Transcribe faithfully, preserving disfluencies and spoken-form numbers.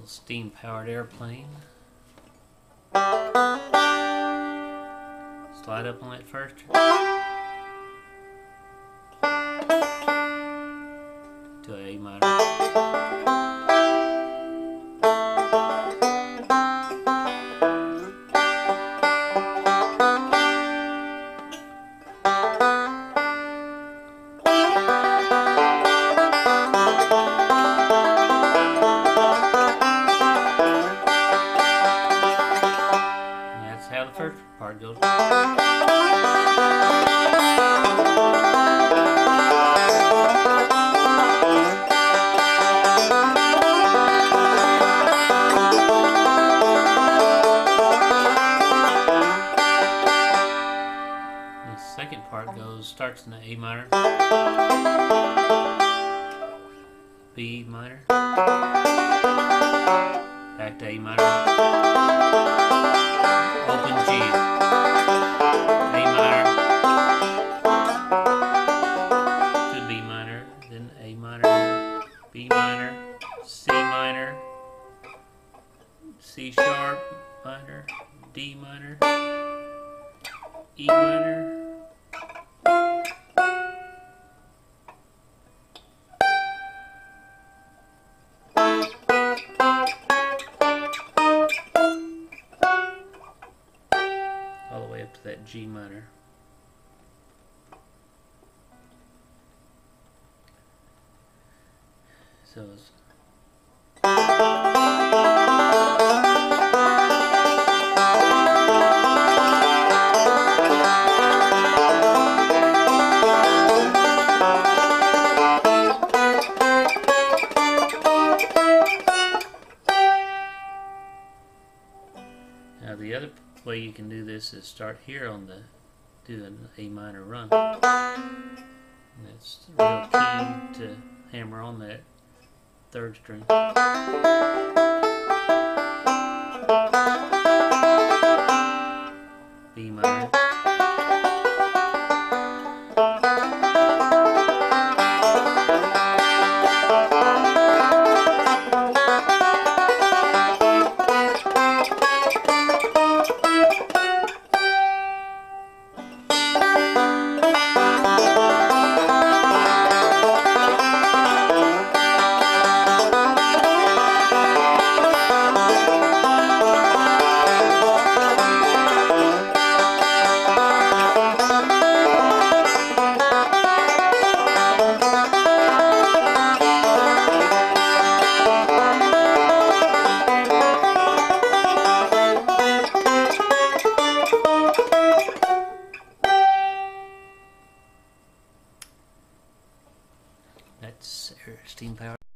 steam-powered airplane. Slide up on it first. To A minor. How the first part goes. The second part goes, starts in the A minor, B minor, back to A minor, open G, A minor, to B minor, then A minor, B minor, C minor, C sharp minor, D minor, E minor, all the way up to that G minor. So it's now the other way you can do this is start here on the do an A minor run. And it's real key to hammer on that third string. B minor. That's steam power.